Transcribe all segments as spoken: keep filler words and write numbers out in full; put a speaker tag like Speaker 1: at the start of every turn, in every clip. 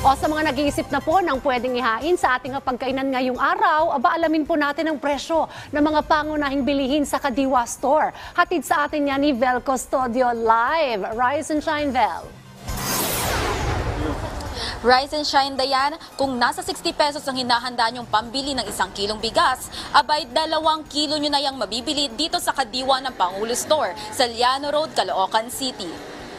Speaker 1: O sa mga nag-iisip na po ng pwedeng ihain sa ating pagkainan ngayong araw, aba alamin po natin ang presyo ng mga pangunahing bilihin sa Kadiwa Store. Hatid sa atin yan ni Vel Custodio live. Rise and shine, Vel.
Speaker 2: Rise and shine, Dayan, kung nasa sixty pesos ang hinahanda nyong pambili ng isang kilong bigas, abay dalawang kilo nyo na yung mabibili dito sa Kadiwa ng Pangulo Store sa Liano Road, Caloocan City.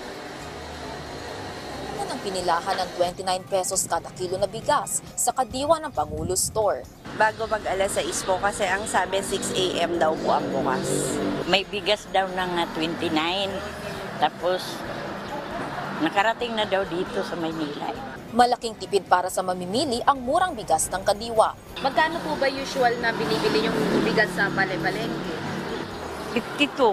Speaker 2: Ang pinilahan ng twenty-nine pesos kada kilo na bigas sa Kadiwa ng Pangulo Store.
Speaker 3: Bago mag alas sais po kasi ang sabi six a m daw po ang bukas.
Speaker 4: May bigas daw ng twenty-nine, tapos nakarating na daw dito sa Maynila.
Speaker 2: Malaking tipid para sa mamimili ang murang bigas ng Kadiwa.
Speaker 5: Magkano po ba usual na binibili yung bigas sa Balay-Balengke?
Speaker 4: fifty-two.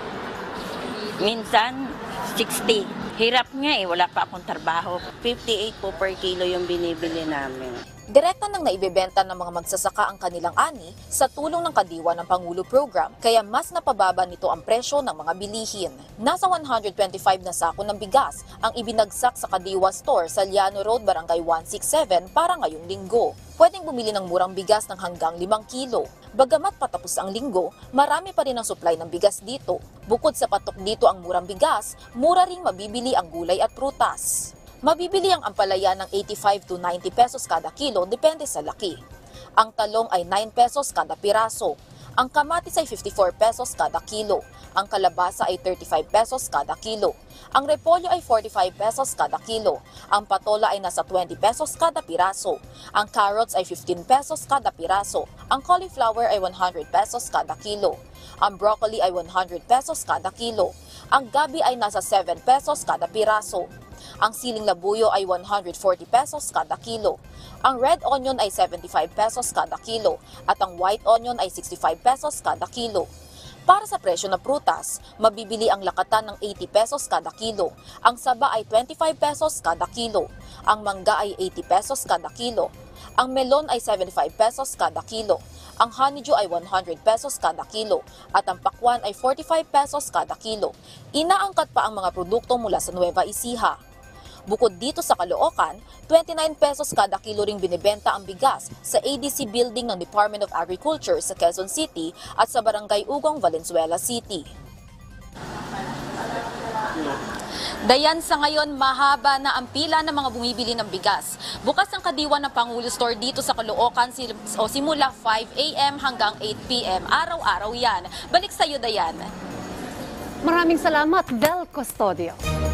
Speaker 4: Minsan, sixty. Hirap nga eh, wala pa akong trabaho.
Speaker 3: fifty-eight po per kilo yung binibili namin.
Speaker 2: Direkta nang naibebenta ng mga magsasaka ang kanilang ani sa tulong ng Kadiwa ng Pangulo Program, kaya mas napababa nito ang presyo ng mga bilihin. Nasa one hundred twenty-five na sako ng bigas ang ibinagsak sa Kadiwa Store sa Liano Road, Barangay one sixty-seven para ngayong linggo. Pwedeng bumili ng murang bigas ng hanggang limang kilo. Bagamat patapos ang linggo, marami pa rin ang supply ng bigas dito. Bukod sa patok dito ang murang bigas, mura ring mabibili ang gulay at prutas. Mabibili ang ampalaya ng eighty-five to ninety pesos kada kilo depende sa laki. Ang talong ay nine pesos kada piraso. Ang kamatis ay fifty-four pesos kada kilo. Ang kalabasa ay thirty-five pesos kada kilo. Ang repolyo ay forty-five pesos kada kilo. Ang patola ay nasa twenty pesos kada piraso. Ang carrots ay fifteen pesos kada piraso. Ang cauliflower ay one hundred pesos kada kilo. Ang broccoli ay one hundred pesos kada kilo. Ang gabi ay nasa seven pesos kada piraso. Ang siling labuyo ay one hundred forty pesos kada kilo. Ang red onion ay seventy-five pesos kada kilo at ang white onion ay sixty-five pesos kada kilo. Para sa presyo ng prutas, mabibili ang lakatan ng eighty pesos kada kilo. Ang saba ay twenty-five pesos kada kilo. Ang mangga ay eighty pesos kada kilo. Ang melon ay seventy-five pesos kada kilo. Ang honeydew ay one hundred pesos kada kilo at ang pakwan ay forty-five pesos kada kilo. Inaangkat pa ang mga produkto mula sa Nueva Ecija. Bukod dito sa Caloocan, twenty-nine pesos kada kilo ring binibenta ang bigas sa A D C Building ng Department of Agriculture sa Quezon City at sa Barangay Ugong, Valenzuela City. Dayan, sa ngayon, mahaba na ang pila ng mga bumibili ng bigas. Bukas ang Kadiwa ng Pangulo Store dito sa Caloocan o simula five a m hanggang eight p m Araw-araw yan. Balik sa iyo, Dayan.
Speaker 1: Maraming salamat, Vel Custodio.